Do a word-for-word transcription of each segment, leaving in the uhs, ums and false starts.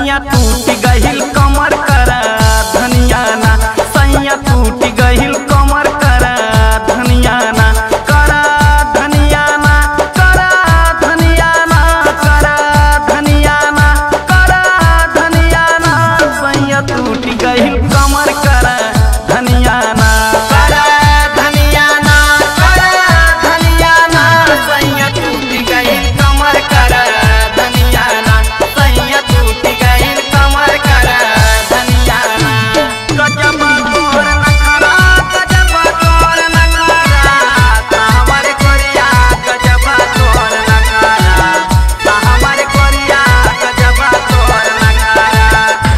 सैया टूट गहिल कमर करा धनिया ना, सैया टूट गहिल कमर करा धनिया ना, करा धनिया ना, करा धनिया ना, करा धनिया ना, करा धनिया ना, सैया टूट गहिल कमर करा धनिया ना, करा धनिया ना, करा धनिया ना, सैया टूट गहिल कमर करा धनिया ना, सैया टूट गहिल कमर करा धनिया ना। गजब तोर नखरा, गजब तोर नखरा, हमर कोरिया गजब तोर नखरा, हमर कोरिया गजब तोर नखरा।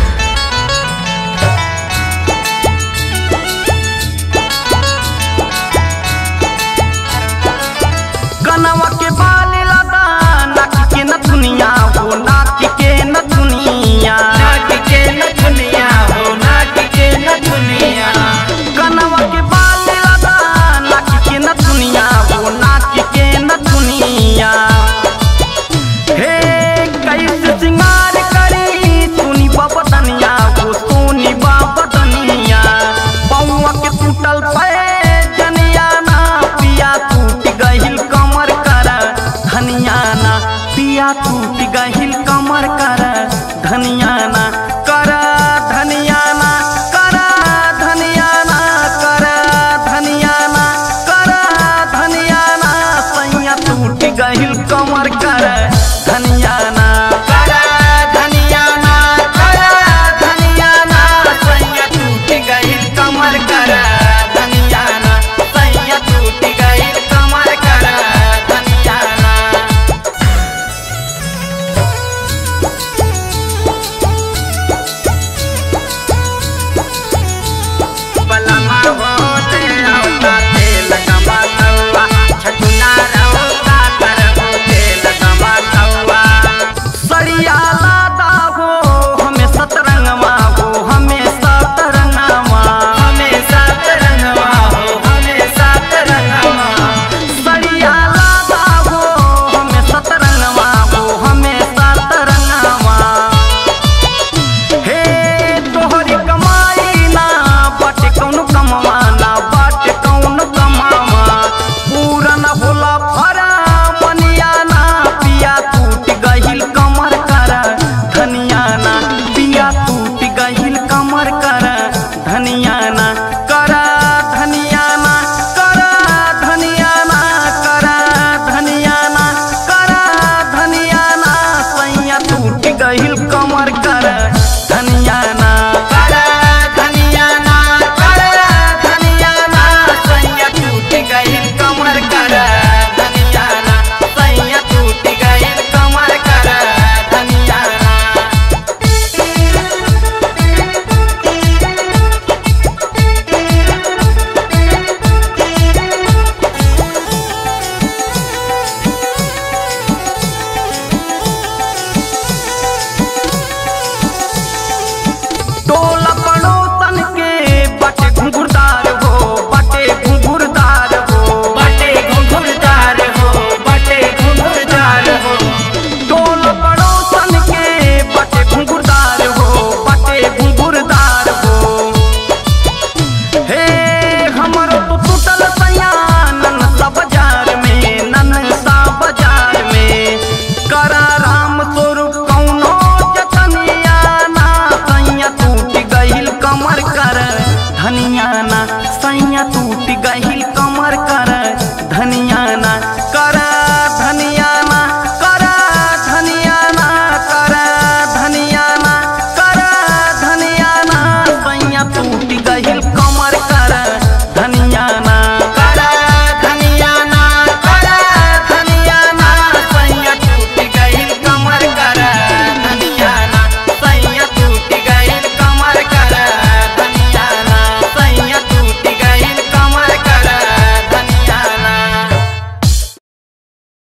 कनवा के बाल लदा, नाक के नथुनिया हो, नाक के नथुनिया, नाक के नथुनिया हो, नाक के नथुनिया। कनवा के बाल लदा, नाक के नथुनिया हो, नाक के नथुनिया। हे कैसे सिंगार करी सुनी बाबा दनिया हो, सुनी बाबा दनिया। बउआ के टूटल पे जनिया ना, पिया टूट गहिल कमर करा धनिया ना, पिया टूट गहिल कमर करा धनिया ना, करा धनिया ना, करा धनिया ना, करा धनिया ना, करा धनिया ना, सैया टूट गहिल कमर करा